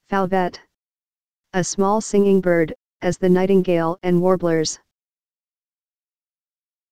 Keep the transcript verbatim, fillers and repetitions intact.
Fauvette. A small singing bird, as the nightingale and warblers.